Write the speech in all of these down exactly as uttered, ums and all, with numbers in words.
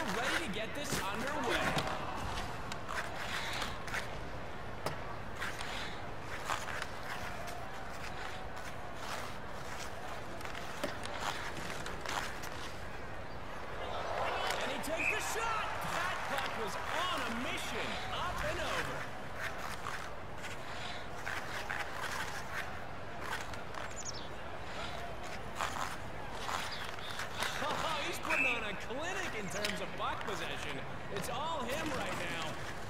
we're ready to get this underway. And he takes the shot! That puck was on a mission, up and over. Putting on a clinic in terms of puck possession. It's all him right now.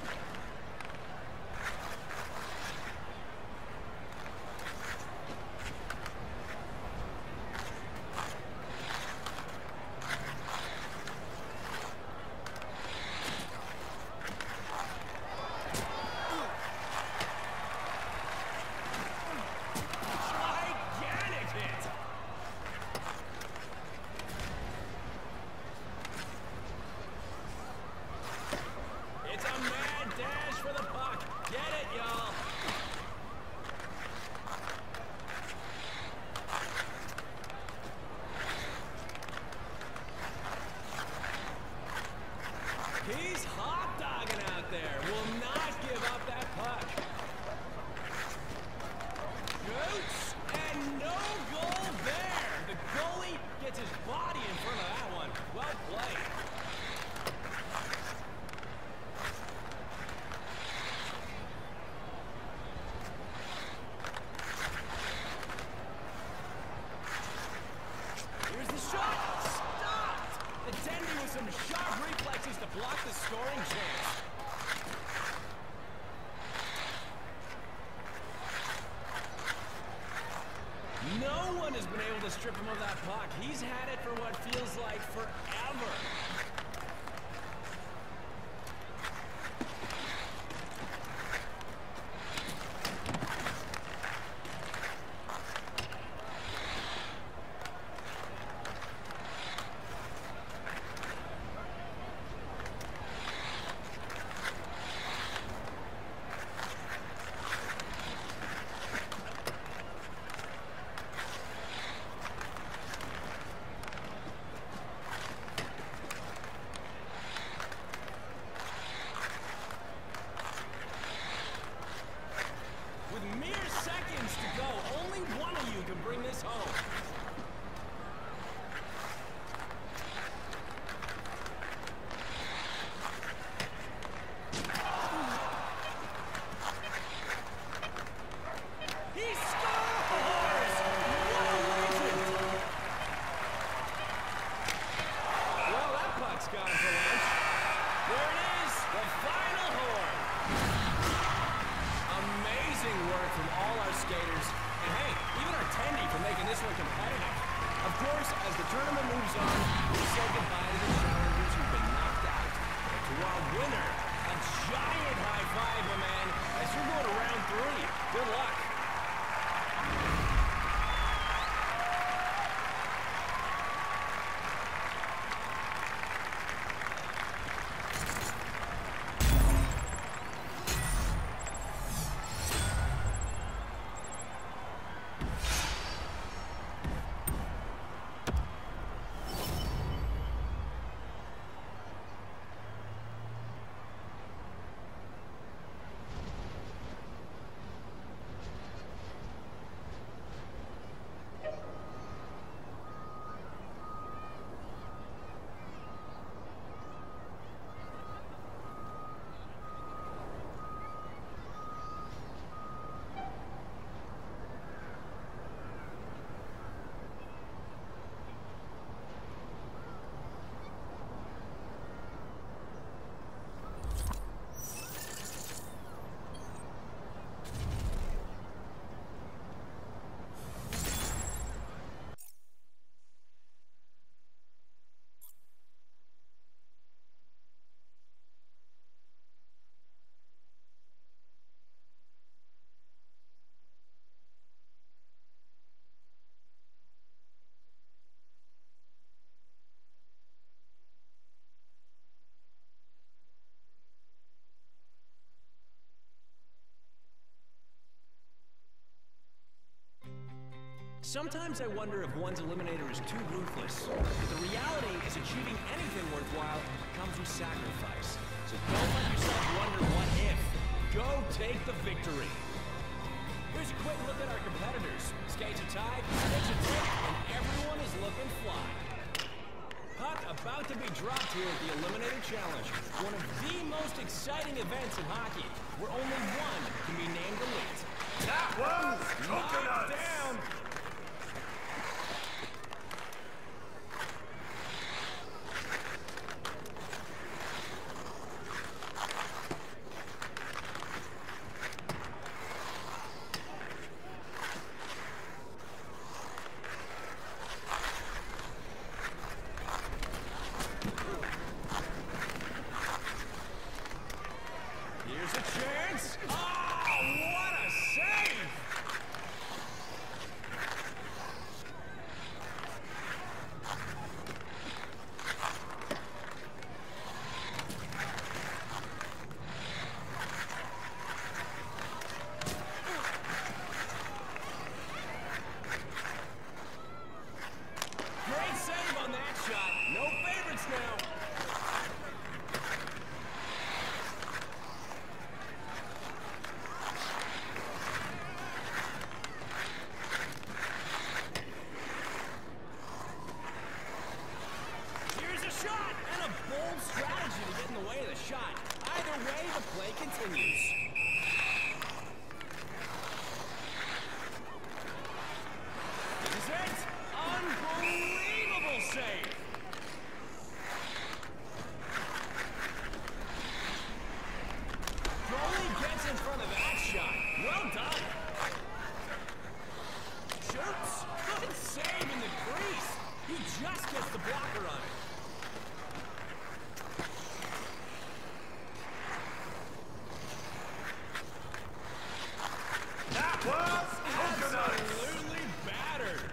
He's hot-dogging out there. Will not give up that puck. Shoots, and no goal there. The goalie gets his body in front of that one. Well played. Here's the shot. Stopped. Attending with some sharp reflexes to block the scoring chance. No one has been able to strip him of that puck. He's had it for what feels like forever. Bring this home. He scores! What a legend! Well, that puck's gone for lunch. There it is, the final horn. Amazing work from all our skaters. And hey, even our attendee for making this one competitive. Of course, as the tournament moves on, we'll say goodbye to the challengers who've been knocked out. And to our winner, a giant high five, my man, as you're going to round three. Good luck. Sometimes I wonder if one's eliminator is too ruthless. But the reality is achieving anything worthwhile comes with sacrifice. So don't let yourself wonder what if. Go take the victory. Here's a quick look at our competitors. Skates are tied, sticks are tipped, and everyone is looking fly. Puck about to be dropped here at the Eliminator Challenge, one of the most exciting events in hockey, where only one can be named elite. That was Coconuts! Down. Here's a chance. Oh, what a save! Great save on that shot. No favorites now. Shot and a bold strategy to get in the way of the shot. Either way, the play continues. This is it. Unbelievable save. Goalie gets in front of that shot. Well done. Shoots. Good save in the crease. He just gets the blocker on it. Was absolutely battered.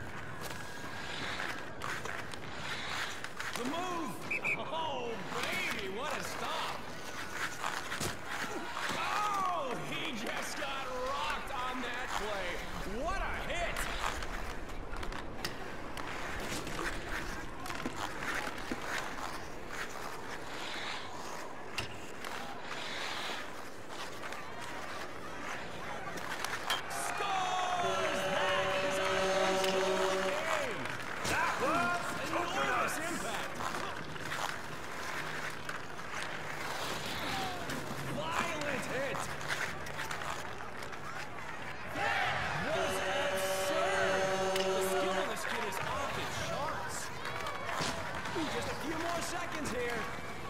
The move. Oh, baby, what a stop. Oh, he just got rocked on that play. What a hit. Just a few more seconds here.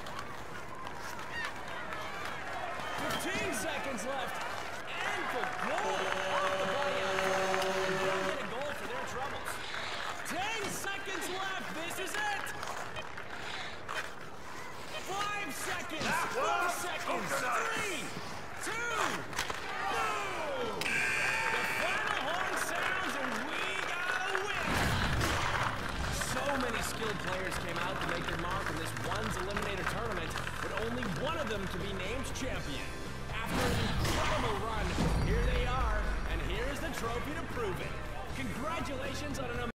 fifteen seconds left. And the goal. Off the body out. They'll get a goal for their troubles. Ten seconds left. This is it. Five seconds. Four seconds. Three, two, boom. The final horn sounds and we got a win. So many skilled players came out to make their mark in this one's eliminator tournament, but only one of them to be named champion. After an incredible run, here they are, and here's the trophy to prove it. Congratulations on an